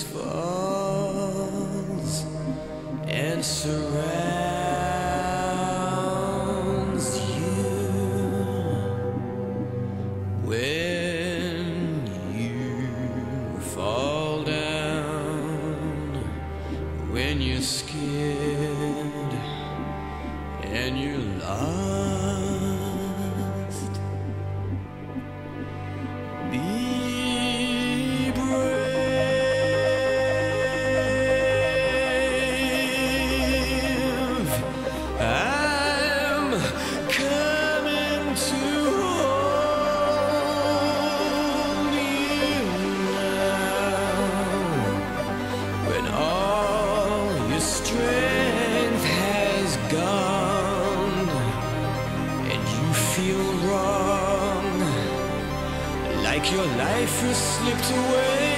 darkness falls and surrounds you, when you fall down, when you're scared and you're lost, be brave. I'm coming to hold you now, when all your strength has gone and you feel wrong, like your life has slipped away.